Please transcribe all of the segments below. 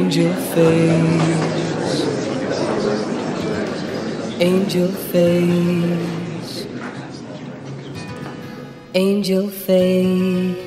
Angel face, angel face, angel face.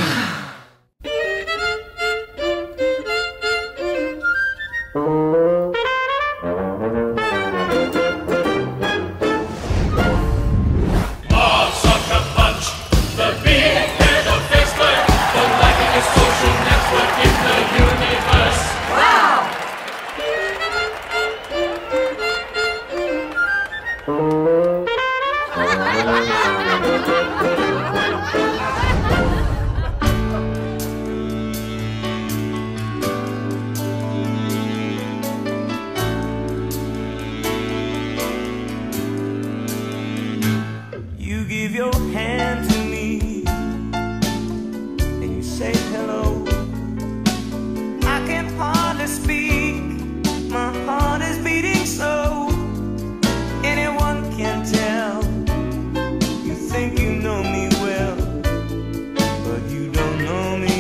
You give your hand to me and you say hello. I can hardly speak, my heart is beating so. Anyone can tell. You think you know me well, but you don't know me.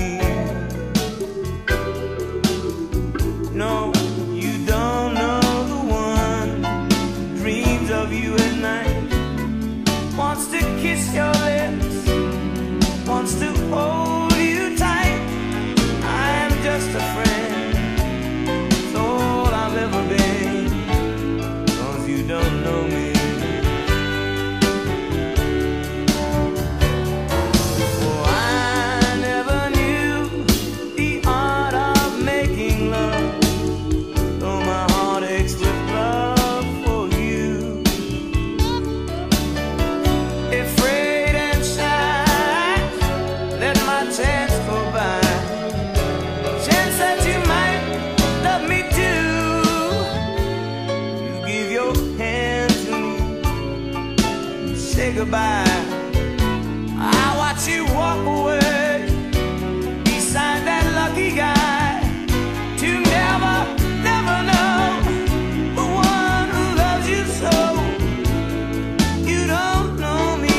No, you don't know the one who dreams of you at night, wants to kiss your lips, wants to hold you tight. I am just a friend, it's all I've ever been, 'cause you don't know me. Oh, I never knew the art of making love, though my heart aches with love for you. Afraid and shy, let my chance go by, chance that you might love me too. You give your hand to me, you say goodbye. I watch you walk away beside that lucky guy, to never, never know the one who loves you so. You don't know me.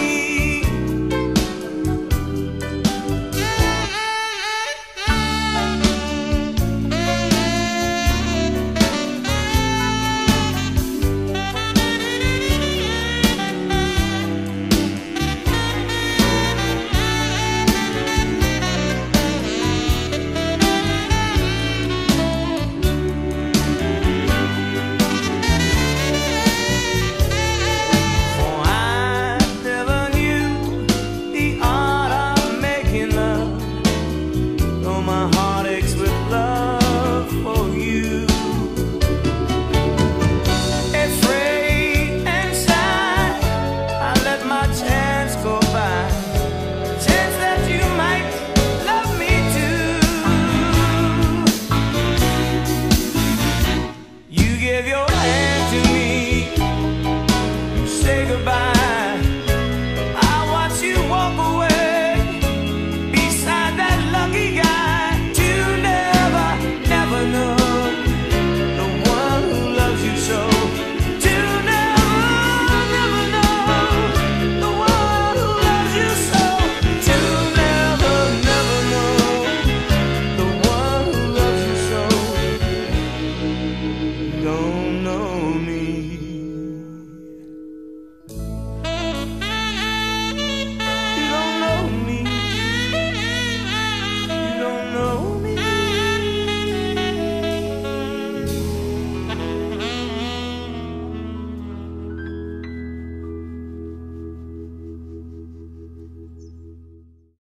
For I never knew the art of making love, though my heart aches with love for you. Afraid and shy, I let my chance go by, chance that you might love me too. You give your hand to me, you say goodbye. I watch you walk away beside that lucky guy, to never, never know the one who loves you so. To never, never know the one who loves you so. To never, never know the one who loves you so. Don't